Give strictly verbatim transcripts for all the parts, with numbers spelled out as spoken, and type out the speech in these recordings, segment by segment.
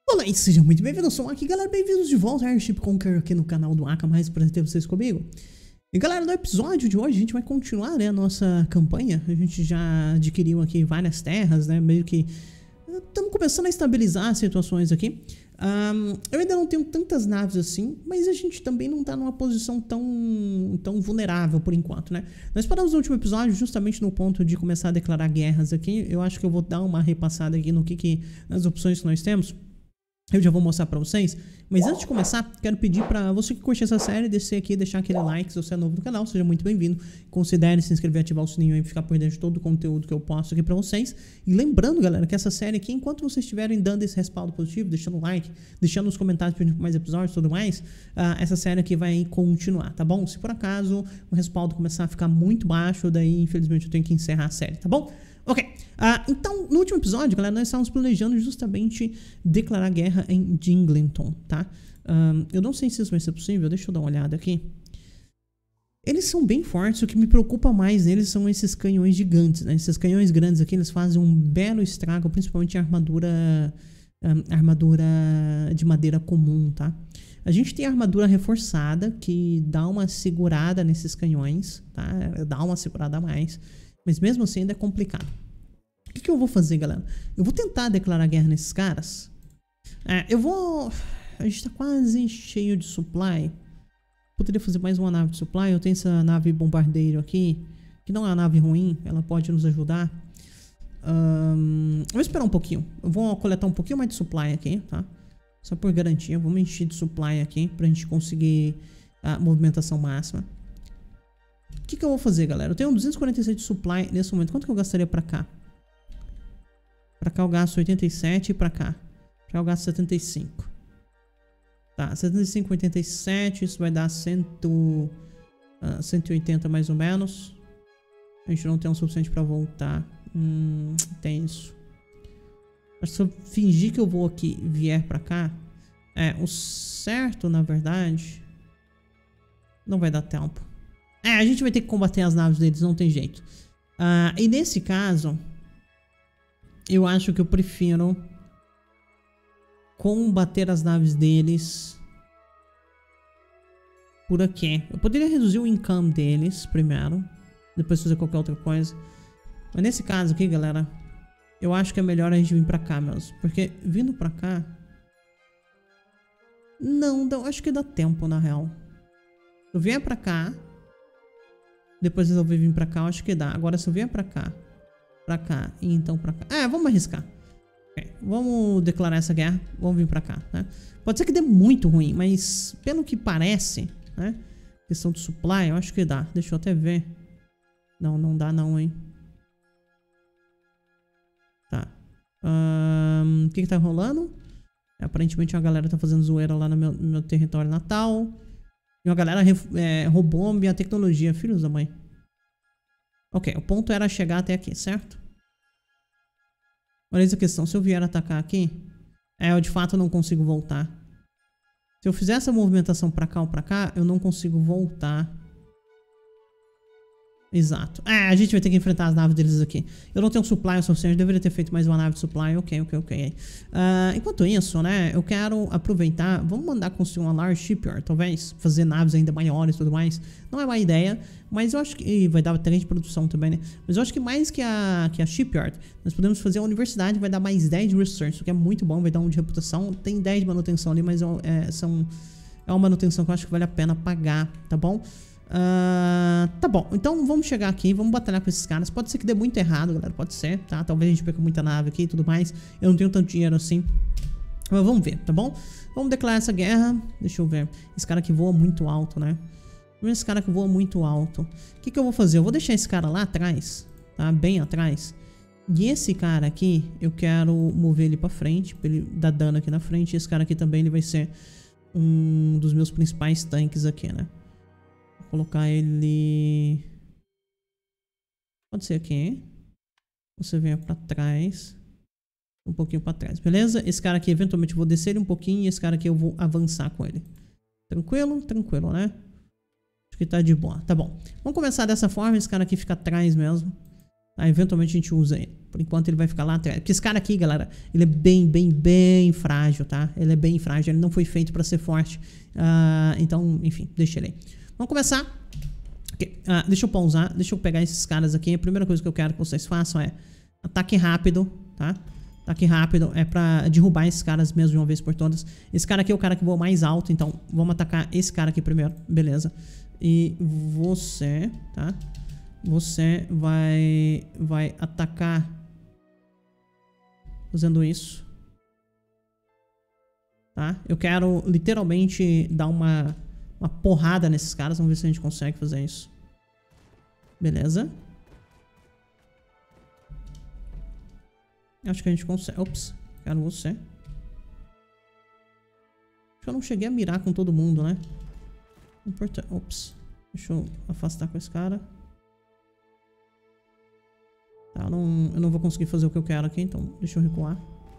Olá e sejam muito bem-vindos, eu sou o Aki, galera, bem-vindos de volta a Airship Conqueror aqui no canal do Aka, mais prazer ter vocês comigo. E galera, no episódio de hoje a gente vai continuar, né, a nossa campanha. A gente já adquiriu aqui várias terras, né, meio que estamos começando a estabilizar as situações aqui. Um, eu ainda não tenho tantas naves assim, mas a gente também não tá numa posição tão, tão vulnerável por enquanto, né. Nós paramos no último episódio justamente no ponto de começar a declarar guerras aqui. Eu acho que eu vou dar uma repassada aqui no que, que nas opções que nós temos. Eu já vou mostrar pra vocês, mas antes de começar, quero pedir pra você que curte essa série, descer aqui e deixar aquele like. Se você é novo no canal, seja muito bem-vindo. Considere se inscrever, ativar o sininho aí pra ficar por dentro de todo o conteúdo que eu posto aqui pra vocês. E lembrando, galera, que essa série aqui, enquanto vocês estiverem dando esse respaldo positivo, deixando o like, deixando nos comentários pedindo mais episódios e tudo mais, uh, essa série aqui vai continuar, tá bom? Se por acaso o respaldo começar a ficar muito baixo, daí infelizmente eu tenho que encerrar a série, tá bom? Ok, uh, então no último episódio, galera, nós estávamos planejando justamente declarar guerra em Dinglington, tá? Um, eu não sei se isso vai ser possível, deixa eu dar uma olhada aqui. Eles são bem fortes, o que me preocupa mais neles são esses canhões gigantes, né? Esses canhões grandes aqui, eles fazem um belo estrago, principalmente a armadura, um, armadura de madeira comum, tá? A gente tem a armadura reforçada, que dá uma segurada nesses canhões, tá? Dá uma segurada a mais. Mas mesmo assim ainda é complicado. O que, que eu vou fazer, galera? Eu vou tentar declarar guerra nesses caras. É, eu vou... A gente tá quase cheio de supply. Poderia fazer mais uma nave de supply. Eu tenho essa nave bombardeiro aqui, que não é uma nave ruim. Ela pode nos ajudar. Um, eu vou esperar um pouquinho. Eu vou coletar um pouquinho mais de supply aqui, tá? Só por garantia. Vamos encher de supply aqui pra gente conseguir a movimentação máxima. O que, que eu vou fazer, galera? Eu tenho duzentos e quarenta e sete de supply nesse momento. Quanto que eu gastaria pra cá? Pra cá eu gasto oitenta e sete e pra cá. Pra cá eu gasto setenta e cinco. Tá, setenta e cinco, oitenta e sete. Isso vai dar cento, uh, cento e oitenta mais ou menos. A gente não tem o suficiente pra voltar. Hum, tem isso. Mas se eu fingir que eu vou aqui e vier pra cá, é, o certo, na verdade, não vai dar tempo. É, a gente vai ter que combater as naves deles, não tem jeito. Uh, e nesse caso, eu acho que eu prefiro combater as naves deles por aqui. Eu poderia reduzir o income deles primeiro, depois fazer qualquer outra coisa. Mas nesse caso aqui, galera, eu acho que é melhor a gente vir pra cá mesmo. Porque vindo pra cá... Não, não acho que dá tempo, na real. Se eu vier pra cá... Depois resolver vir pra cá, eu acho que dá. Agora se eu vier pra cá, pra cá e então pra cá... É, vamos arriscar. Okay, vamos declarar essa guerra. Vamos vir pra cá, né? Pode ser que dê muito ruim, mas pelo que parece, né? Questão de supply, eu acho que dá. Deixa eu até ver. Não, não dá não, hein? Tá. Um, o que que tá rolando? É, aparentemente a galera tá fazendo zoeira lá no meu, no meu território natal. E uma galera é, roubou minha tecnologia, filhos da mãe. Ok, o ponto era chegar até aqui, certo? Olha essa questão, se eu vier atacar aqui, é, eu de fato não consigo voltar. Se eu fizer essa movimentação pra cá ou pra cá, eu não consigo voltar. Exato. É, a gente vai ter que enfrentar as naves deles aqui. Eu não tenho supply o suficiente, eu deveria ter feito mais uma nave de supply. Ok, ok, ok. Uh, enquanto isso, né, eu quero aproveitar. Vamos mandar construir uma large shipyard, talvez. Fazer naves ainda maiores e tudo mais. Não é uma ideia, mas eu acho que... E vai dar três de produção também, né? Mas eu acho que mais que a, que a shipyard, nós podemos fazer a universidade, vai dar mais dez de research, o que é muito bom, vai dar um de reputação. Tem dez de manutenção ali, mas é, são, é uma manutenção que eu acho que vale a pena pagar, tá bom? Uh, tá bom, então vamos chegar aqui, vamos batalhar com esses caras. Pode ser que dê muito errado, galera, pode ser, tá? Talvez a gente perca muita nave aqui e tudo mais. Eu não tenho tanto dinheiro assim, mas vamos ver, tá bom? Vamos declarar essa guerra. Deixa eu ver, esse cara aqui voa muito alto, né? Esse cara que voa muito alto. O que que eu vou fazer? Eu vou deixar esse cara lá atrás, tá? Bem atrás. E esse cara aqui, eu quero mover ele pra frente, pra ele dar dano aqui na frente. Esse cara aqui também, ele vai ser um dos meus principais tanques aqui, né? Colocar ele... Pode ser aqui. Você venha pra trás. Um pouquinho pra trás, beleza? Esse cara aqui, eventualmente, eu vou descer ele um pouquinho. E esse cara aqui eu vou avançar com ele. Tranquilo? Tranquilo, né? Acho que tá de boa. Tá bom. Vamos começar dessa forma. Esse cara aqui fica atrás mesmo. Tá? Eventualmente a gente usa ele. Por enquanto ele vai ficar lá atrás. Porque esse cara aqui, galera, ele é bem, bem, bem frágil, tá? Ele é bem frágil, ele não foi feito pra ser forte. Uh, então, enfim, deixa ele aí. Vamos começar. Okay. Uh, deixa eu pausar, deixa eu pegar esses caras aqui. A primeira coisa que eu quero que vocês façam é ataque rápido, tá? Ataque rápido é pra derrubar esses caras mesmo de uma vez por todas. Esse cara aqui é o cara que voa mais alto, então vamos atacar esse cara aqui primeiro, beleza. E você, tá? Você vai, vai atacar fazendo isso, tá? Eu quero literalmente dar uma, uma porrada nesses caras, vamos ver se a gente consegue fazer isso. Beleza. Acho que a gente consegue. Ops, quero você. Acho que eu não cheguei a mirar com todo mundo, né? Importante. Ops. Deixa eu afastar com esse cara. Tá, eu não, eu não vou conseguir fazer o que eu quero aqui, então deixa eu recuar.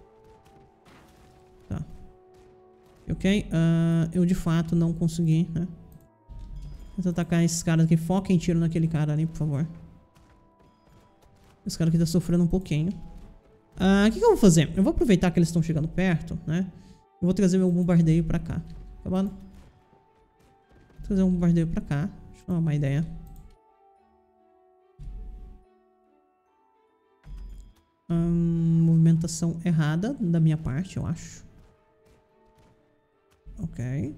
Tá. Ok. Uh, eu de fato não consegui, né? Vou atacar esses caras aqui. Foquem tiro naquele cara ali, por favor. Esse cara aqui tá sofrendo um pouquinho. O uh, que, que eu vou fazer? Eu vou aproveitar que eles estão chegando perto, né? Eu vou trazer meu bombardeio pra cá. Acabado? Vou trazer um bombardeio pra cá. Deixa eu dar uma ideia. Hum, movimentação errada da minha parte, eu acho. Ok.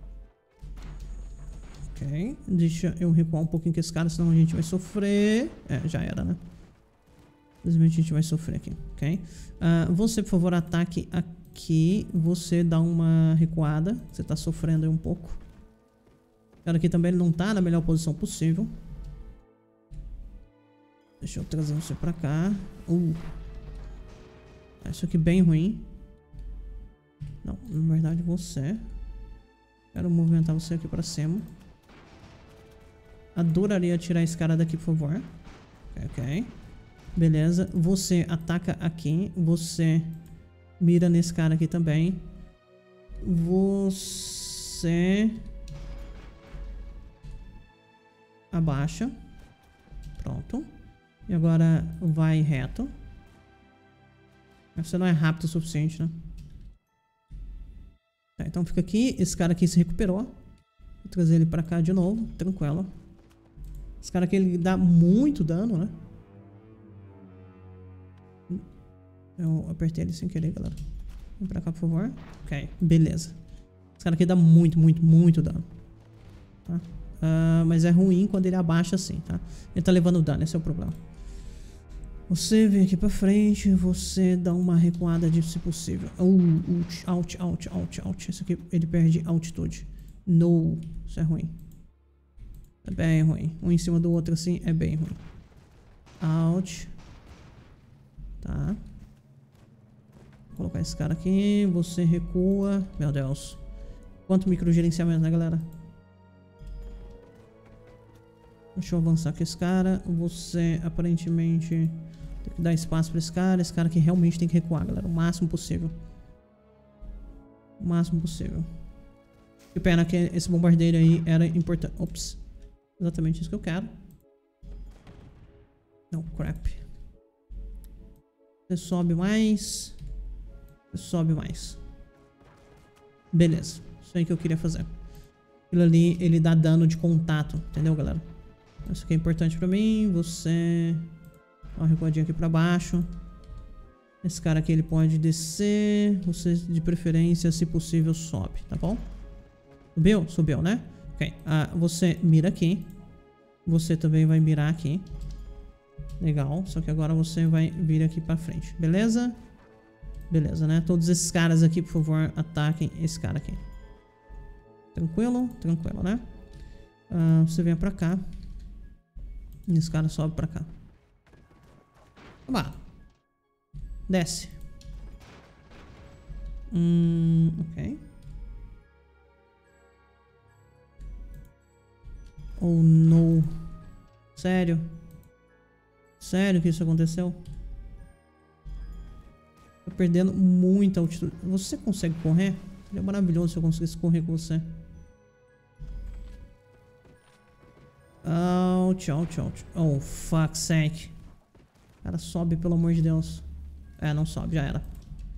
Ok. Deixa eu recuar um pouquinho com esse cara, senão a gente vai sofrer. É, já era, né? Infelizmente a gente vai sofrer aqui, ok? Uh, você, por favor, ataque aqui. Você dá uma recuada. Você tá sofrendo aí um pouco. O cara aqui também ele não tá na melhor posição possível. Deixa eu trazer você pra cá. Uh. Isso aqui bem ruim. Não, na verdade você. Quero movimentar você aqui pra cima. Adoraria tirar esse cara daqui, por favor. Ok, ok. Beleza, você ataca aqui, você mira nesse cara aqui também. Você abaixa. Pronto. E agora vai reto. Você não é rápido o suficiente, né? Tá, então fica aqui. Esse cara aqui se recuperou. Vou trazer ele pra cá de novo, tranquilo. Esse cara aqui ele dá muito dano, né? Eu apertei ele sem querer, galera. Vem pra cá, por favor. Ok, beleza. Esse cara aqui dá muito, muito, muito dano. Tá? Uh, mas é ruim quando ele abaixa assim, tá? Ele tá levando dano, esse é o problema. Você vem aqui pra frente. Você dá uma recuada de se possível. Uh, out, out, out, out, out. Esse aqui ele perde altitude. No, isso é ruim. É bem ruim. Um em cima do outro assim é bem ruim. Out. Tá. Vou colocar esse cara aqui. Você recua. Meu Deus. Quanto microgerenciamento, né, galera? Deixa eu avançar com esse cara. Você aparentemente tem que dar espaço pra esse cara. Esse cara aqui realmente tem que recuar, galera. O máximo possível. O máximo possível. Que pena que esse bombardeiro aí era importante. Ops. Exatamente isso que eu quero. Não, crap. Você sobe mais. Você sobe mais. Beleza. Isso aí que eu queria fazer. Aquilo ali, ele dá dano de contato. Entendeu, galera? Isso aqui é importante pra mim. Você... Dá uma recuadinha aqui pra baixo. Esse cara aqui, ele pode descer. Você, de preferência, se possível, sobe. Tá bom? Subiu? Subiu, né? Ok. Ah, você mira aqui. Você também vai mirar aqui. Legal. Só que agora você vai vir aqui pra frente. Beleza? Beleza, né? Todos esses caras aqui, por favor, ataquem esse cara aqui. Tranquilo? Tranquilo, né? Ah, você vem pra cá. E esse cara sobe pra cá. Vamos lá. Desce. Hum, ok. Oh, não. Sério? Sério que isso aconteceu? Tô perdendo muita altitude. Você consegue correr? Seria maravilhoso se eu conseguisse correr com você. Ouch, ouch, ouch. Oh, fuck sake. Cara, sobe, pelo amor de Deus. É, não sobe, já era.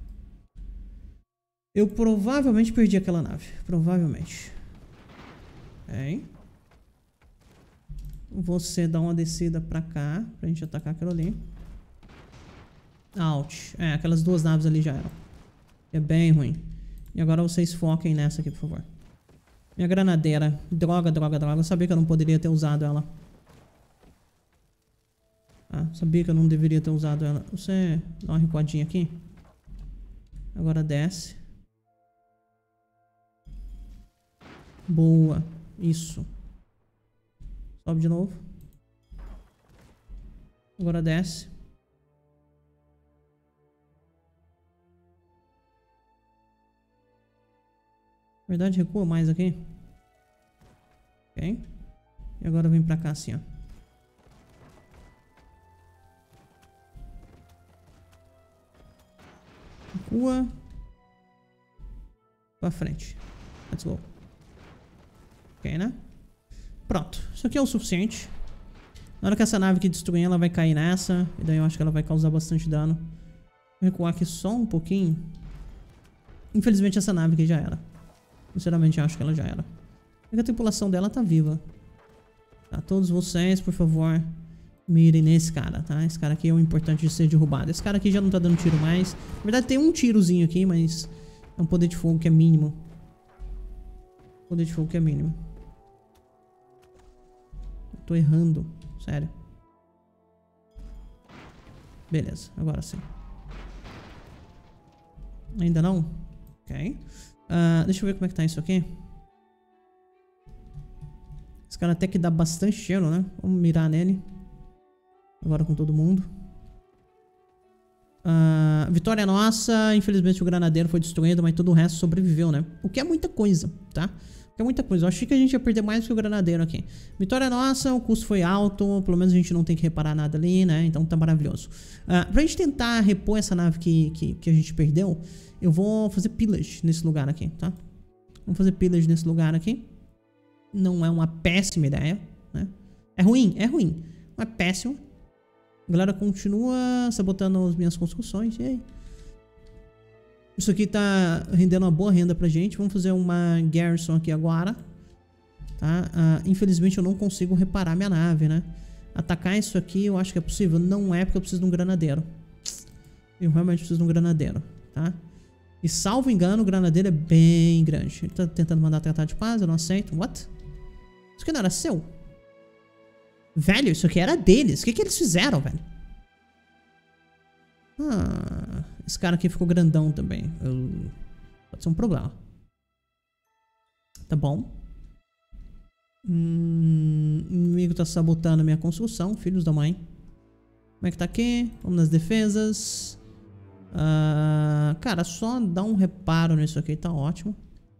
Eu provavelmente perdi aquela nave. Provavelmente. Ok. Você dá uma descida pra cá, pra gente atacar aquilo ali. Out. É, aquelas duas naves ali já eram. É bem ruim. E agora vocês foquem nessa aqui, por favor. Minha granadeira. Droga, droga, droga. Eu sabia que eu não poderia ter usado ela. Ah, sabia que eu não deveria ter usado ela. Você dá uma recuadinha aqui. Agora desce. Boa. Isso. Sobe de novo. Agora desce. Na verdade, recua mais aqui. Ok. E agora vem pra cá assim, ó. Recua. Pra frente. Let's go. Ok, né? Pronto. Isso aqui é o suficiente. Na hora que essa nave aqui destruir, ela vai cair nessa. E daí eu acho que ela vai causar bastante dano. Vou recuar aqui só um pouquinho. Infelizmente essa nave aqui já era. Sinceramente eu acho que ela já era. A tripulação dela tá viva. Tá, todos vocês, por favor, mirem nesse cara, tá? Esse cara aqui é o importante de ser derrubado. Esse cara aqui já não tá dando tiro mais. Na verdade tem um tirozinho aqui, mas é um poder de fogo que é mínimo. Poder de fogo que é mínimo. Eu tô errando, sério. Beleza, agora sim. Ainda não? Ok. Uh, deixa eu ver como é que tá isso aqui. Esse cara até que dá bastante cheiro, né? Vamos mirar nele. Agora com todo mundo. Uh, vitória nossa. Infelizmente o granadeiro foi destruído, mas todo o resto sobreviveu, né? O que é muita coisa, tá? O que é muita coisa. Eu achei que a gente ia perder mais que o granadeiro aqui. Vitória nossa. O custo foi alto. Pelo menos a gente não tem que reparar nada ali, né? Então tá maravilhoso. Uh, pra gente tentar repor essa nave que, que, que a gente perdeu, eu vou fazer pillage nesse lugar aqui, tá? Vamos fazer pillage nesse lugar aqui. Não é uma péssima ideia, né? É ruim, é ruim. Não é péssimo. A galera continua sabotando as minhas construções. E aí? Isso aqui tá rendendo uma boa renda pra gente. Vamos fazer uma garrison aqui agora. Tá? Uh, infelizmente eu não consigo reparar minha nave, né? Atacar isso aqui eu acho que é possível. Não é porque eu preciso de um granadeiro. Eu realmente preciso de um granadeiro, tá? E salvo engano, o granadeiro é bem grande. Ele tá tentando mandar tratado de paz, eu não aceito. What? Isso aqui não era seu? Velho, isso aqui era deles. O que que eles fizeram, velho? Ah, esse cara aqui ficou grandão também. Eu... Pode ser um problema. Tá bom. Hum, o inimigo tá sabotando a minha construção. Filhos da mãe. Como é que tá aqui? Vamos nas defesas. Uh, cara, só dá um reparo nisso aqui, tá ótimo.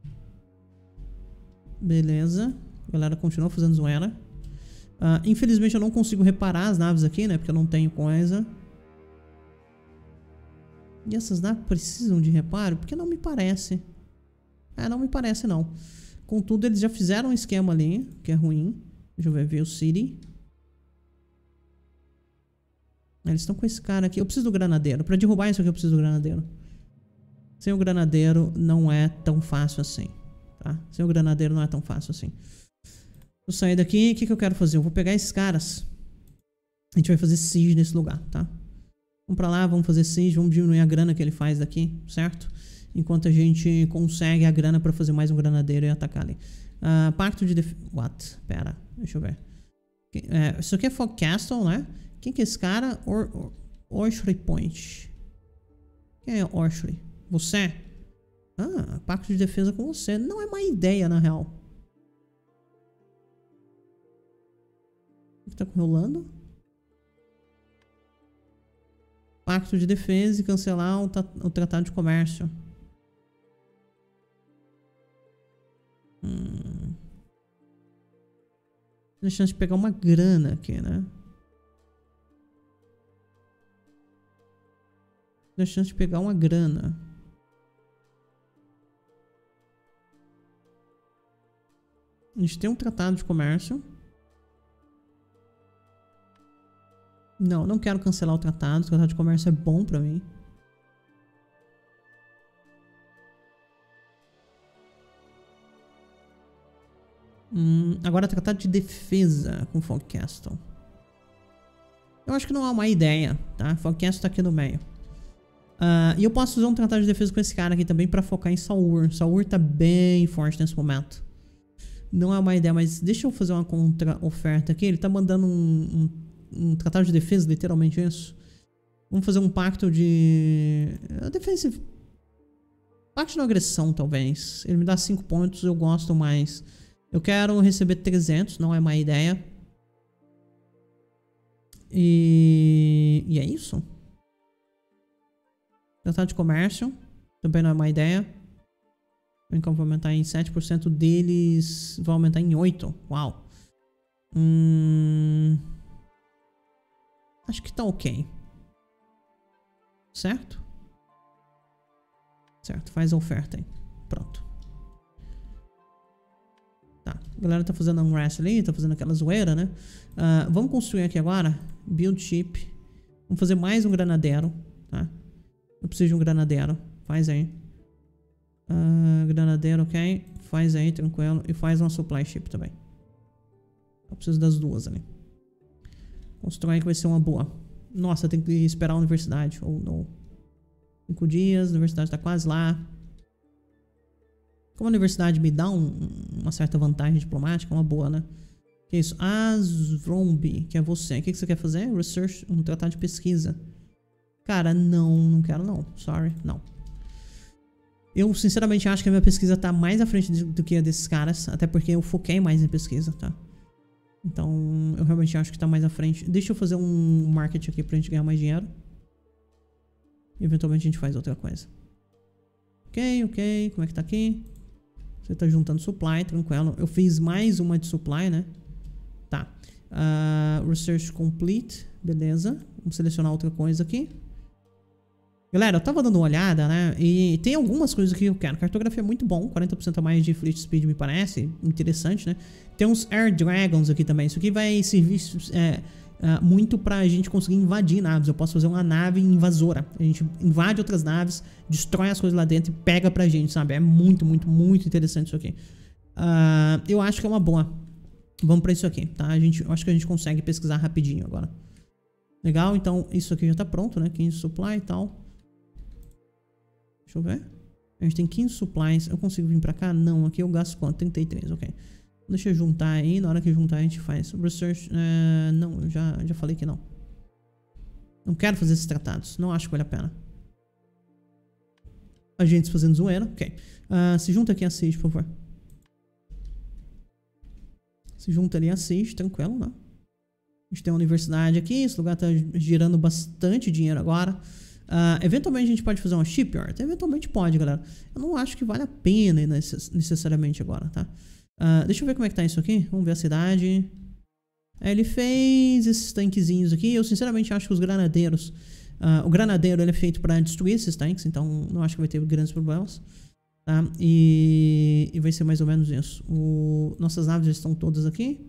Beleza. A galera continua fazendo zoeira. uh, Infelizmente eu não consigo reparar as naves aqui, né? Porque eu não tenho coisa. E essas naves precisam de reparo? Porque não me parece. É, não me parece não. Contudo, eles já fizeram um esquema ali, que é ruim. Deixa eu ver, ver o City. Eles estão com esse cara aqui. Eu preciso do granadeiro. Pra derrubar isso aqui eu preciso do granadeiro. Sem o granadeiro não é tão fácil assim, tá? Sem o granadeiro não é tão fácil assim. Vou sair daqui. O que que eu quero fazer? Eu vou pegar esses caras. A gente vai fazer siege nesse lugar, tá? Vamos pra lá, vamos fazer siege. Vamos diminuir a grana que ele faz daqui, certo? Enquanto a gente consegue a grana pra fazer mais um granadeiro e atacar ali. Uh, pacto de defesa... What? Pera, deixa eu ver. É, isso aqui é Fog Castle, né? Quem que é esse cara? Or, Or, Orshry Point. Quem é Orshry? Você? Ah, pacto de defesa com você. Não é má ideia, na real. O que tá rolando? Pacto de defesa e cancelar o, o tratado de comércio. Hum. Tem chance de pegar uma grana aqui, né? Tem chance de pegar uma grana. A gente tem um tratado de comércio. Não, não quero cancelar o tratado. O tratado de comércio é bom pra mim. Hum, agora tratado de defesa com Fogcastle. Eu acho que não é uma ideia, tá? Fogcastle tá aqui no meio. Uh, e eu posso usar um tratado de defesa com esse cara aqui também pra focar em Saur. Saur tá bem forte nesse momento. Não é uma ideia, mas deixa eu fazer uma contra-oferta aqui. Ele tá mandando um, um, um tratado de defesa, literalmente isso. Vamos fazer um pacto de... Defensive. Pacto de agressão, talvez. Ele me dá cinco pontos, eu gosto mais. Eu quero receber trezentos, não é má ideia. E... E é isso. Tratado de comércio. Também não é má ideia. Então vai aumentar em sete por cento deles. Vai aumentar em oito por cento. Uau. Hum... Acho que tá ok. Certo? Certo, faz a oferta aí. Pronto. Tá, a galera tá fazendo unrest ali, tá fazendo aquela zoeira, né? Uh, vamos construir aqui agora. Build ship. Vamos fazer mais um granadeiro, tá? Eu preciso de um granadeiro. Faz aí. Uh, granadeiro, ok. Faz aí, tranquilo. E faz uma supply ship também. Eu preciso das duas ali. Constrói que vai ser uma boa. Nossa, tem que esperar a universidade. Ou oh, não. Cinco dias, a universidade tá quase lá. Como a universidade me dá um, uma certa vantagem diplomática, uma boa, né? Que é isso? Azrombi, que é você. O que, que você quer fazer? Research, um tratado de pesquisa. Cara, não, não quero não. Sorry, não. Eu sinceramente acho que a minha pesquisa tá mais à frente do, do que a desses caras. Até porque eu foquei mais em pesquisa, tá? Então, eu realmente acho que tá mais à frente. Deixa eu fazer um market aqui pra gente ganhar mais dinheiro. E eventualmente a gente faz outra coisa. Ok, ok. Como é que tá aqui? Você tá juntando supply, tranquilo. Eu fiz mais uma de supply, né? Tá. Uh, research complete. Beleza. Vamos selecionar outra coisa aqui. Galera, eu tava dando uma olhada, né? E tem algumas coisas que eu quero. Cartografia é muito bom. quarenta por cento a mais de fleet speed me parece. Interessante, né? Tem uns Air Dragons aqui também. Isso aqui vai servir é, é, muito pra gente conseguir invadir naves. Eu posso fazer uma nave invasora. A gente invade outras naves, destrói as coisas lá dentro e pega pra gente, sabe? É muito, muito, muito interessante isso aqui. Uh, eu acho que é uma boa. Vamos pra isso aqui, tá? A gente, eu acho que a gente consegue pesquisar rapidinho agora. Legal, então isso aqui já tá pronto, né? quinze supply e tal. Deixa eu ver. A gente tem quinze supplies. Eu consigo vir pra cá? Não. Aqui eu gasto quanto? trinta e três, ok. Deixa eu juntar aí. Na hora que juntar a gente faz. Research. Uh, não, eu já, já falei que não. Não quero fazer esses tratados. Não acho que vale a pena. Agentes fazendo zoeira. Ok. Uh, se junta aqui a Siege, por favor. Se junta ali a Siege. Tranquilo, né? A gente tem uma universidade aqui. Esse lugar tá girando bastante dinheiro agora. Uh, eventualmente a gente pode fazer uma shipyard. Eventualmente pode, galera. Eu não acho que vale a pena necess necessariamente agora, tá? Uh, deixa eu ver como é que tá isso aqui. Vamos ver a cidade. É, ele fez esses tanquezinhos aqui. Eu sinceramente acho que os granadeiros... Uh, o granadeiro ele é feito para destruir esses tanques. Então não acho que vai ter grandes problemas. Tá? E, e vai ser mais ou menos isso. O, nossas naves já estão todas aqui.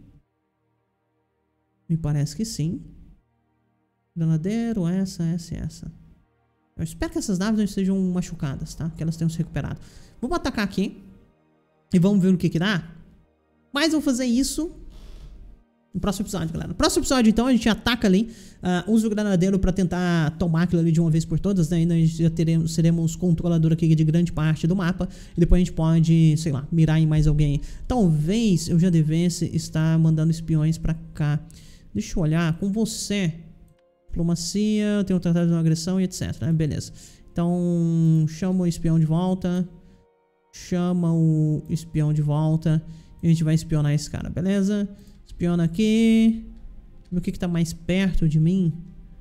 Me parece que sim. Granadeiro, essa, essa e essa. Eu espero que essas naves não estejam machucadas, tá? Que elas tenham se recuperado. Vamos atacar aqui. E vamos ver o que que dá. Mas eu vou fazer isso no próximo episódio, galera. No próximo episódio, então, a gente ataca ali. Uh, usa o granadeiro pra tentar tomar aquilo ali de uma vez por todas, né? E nós já teremos, seremos controlador aqui de grande parte do mapa. E depois a gente pode, sei lá, mirar em mais alguém. Talvez eu já devesse estar mandando espiões pra cá. Deixa eu olhar com você... Diplomacia, tem um tratado de uma agressão e etc, né? Beleza. Então, chama o espião de volta. Chama o espião de volta. E a gente vai espionar esse cara, beleza? Espiona aqui. Ver o que que tá mais perto de mim.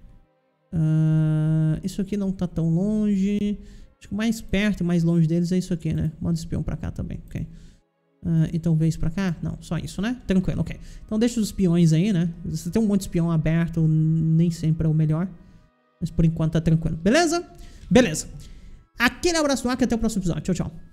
Uh, isso aqui não tá tão longe. Acho que mais perto e mais longe deles é isso aqui, né? Manda espião pra cá também, ok. Uh, e talvez pra cá? Não, só isso, né? Tranquilo, ok. Então deixa os espiões aí, né? Você tem um monte de espião aberto, nem sempre é o melhor. Mas por enquanto tá tranquilo, beleza? Beleza. Aquele abraço do Aka, até o próximo episódio. Tchau, tchau.